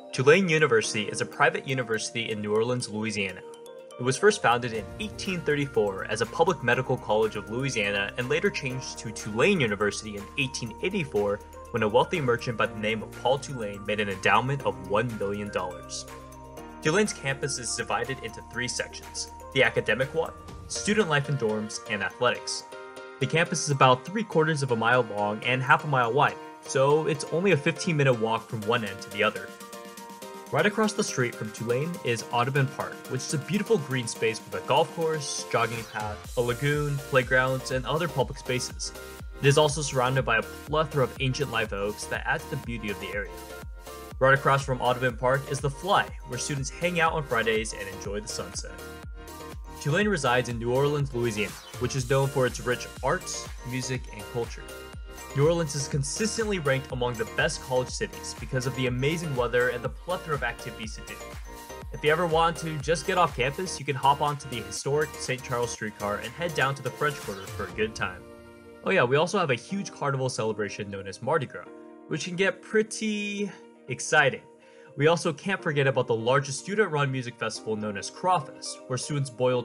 Tulane University is a private university in New Orleans, Louisiana. It was first founded in 1834 as a public medical college of Louisiana and later changed to Tulane University in 1884 when a wealthy merchant by the name of Paul Tulane made an endowment of $1 million. Tulane's campus is divided into three sections: the academic one, student life and dorms, and athletics. The campus is about 3/4 of a mile long and half a mile wide, so it's only a 15-minute walk from one end to the other. Right across the street from Tulane is Audubon Park, which is a beautiful green space with a golf course, jogging path, a lagoon, playgrounds, and other public spaces. It is also surrounded by a plethora of ancient live oaks that add to the beauty of the area. Right across from Audubon Park is The Fly, where students hang out on Fridays and enjoy the sunset. Tulane resides in New Orleans, Louisiana, which is known for its rich arts, music, and culture. New Orleans is consistently ranked among the best college cities because of the amazing weather and the plethora of activities to do. If you ever want to just get off campus, you can hop onto the historic St. Charles streetcar and head down to the French Quarter for a good time. Oh yeah, we also have a huge carnival celebration known as Mardi Gras, which can get pretty exciting. We also can't forget about the largest student-run music festival known as Crawfest, where students boil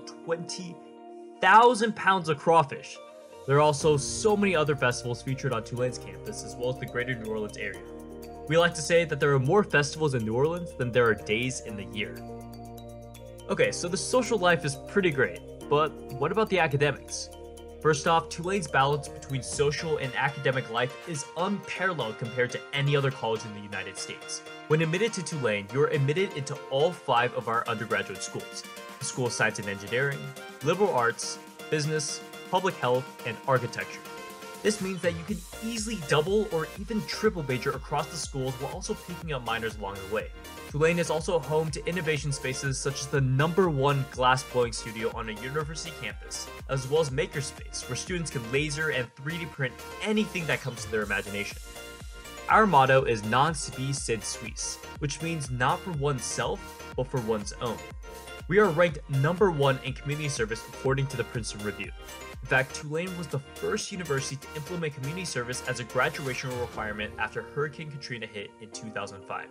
20,000 pounds of crawfish. There are also so many other festivals featured on Tulane's campus, as well as the greater New Orleans area. We like to say that there are more festivals in New Orleans than there are days in the year. Okay, so the social life is pretty great, but what about the academics? First off, Tulane's balance between social and academic life is unparalleled compared to any other college in the United States. When admitted to Tulane, you're admitted into all 5 of our undergraduate schools: the School of Science and Engineering, Liberal Arts, Business, Public Health, and Architecture. This means that you can easily double or even triple major across the schools while also picking up minors along the way. Tulane is also home to innovation spaces such as the #1 glass blowing studio on a university campus, as well as Makerspace, where students can laser and 3D print anything that comes to their imagination. Our motto is Non Si Sed Suis, which means not for oneself, but for one's own. We are ranked #1 in community service according to the Princeton Review. In fact, Tulane was the first university to implement community service as a graduation requirement after Hurricane Katrina hit in 2005.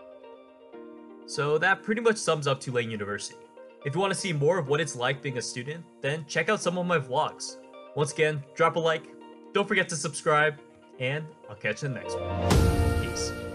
So that pretty much sums up Tulane University. If you want to see more of what it's like being a student, then check out some of my vlogs. Once again, drop a like, don't forget to subscribe, and I'll catch you in the next one. Peace.